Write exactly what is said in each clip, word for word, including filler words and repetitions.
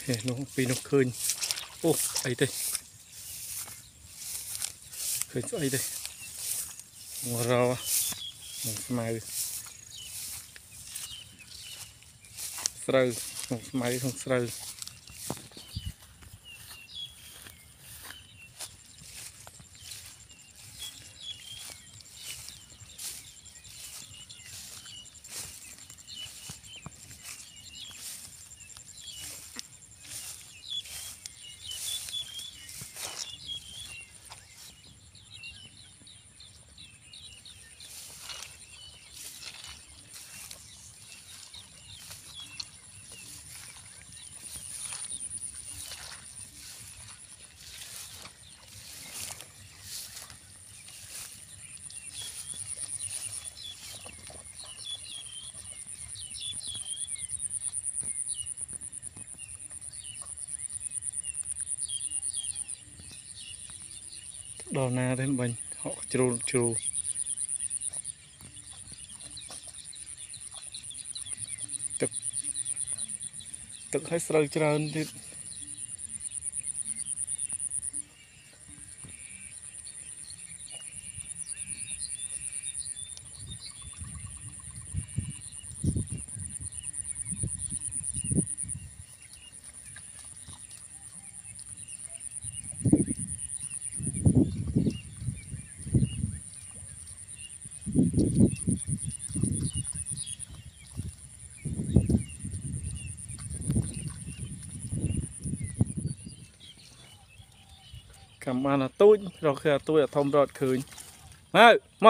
nó bị nó khơi ô ấy đây khơi ấy đây ngồi rau mai sờ mai không sờ đò na đến mình họ trù trù tức tức hay sờ trơn thì cảm ơn là tôi rồi khi tôi ở thông rọt khơi này mà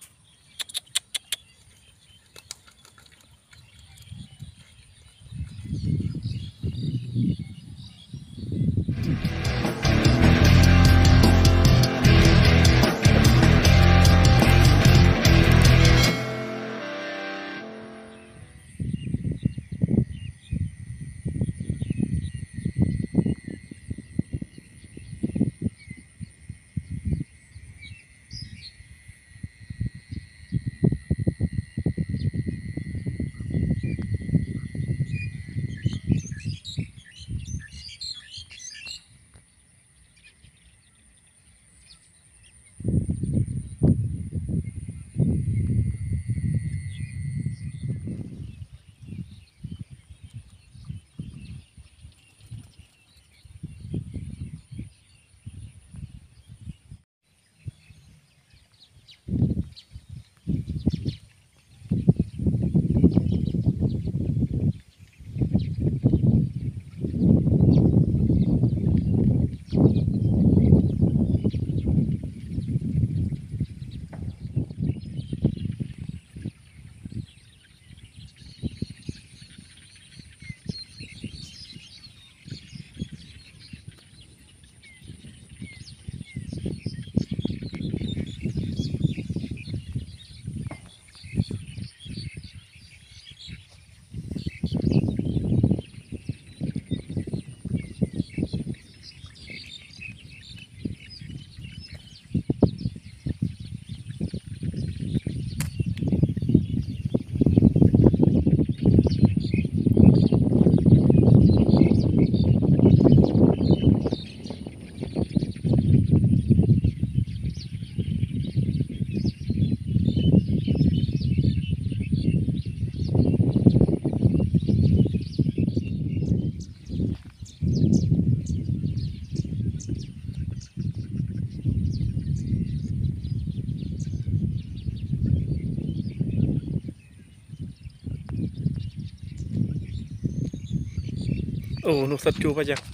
ồ nục sắt chua vậy chăng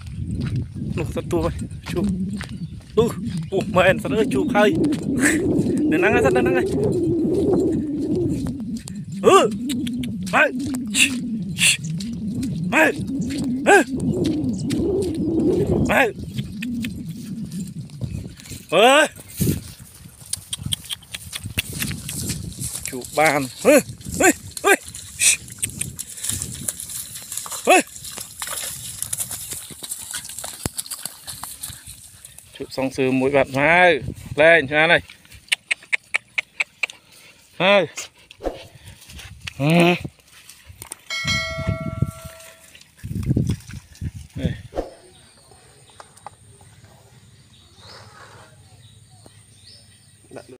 nục sắt chua vậy chua ừ ủa mà em sắt ơi chua hay để nắng sắt nắng này ừ mày mày mày ơi chua bàn ơi ơi ơi ơi xong sư mũi bật hai lên ra này hai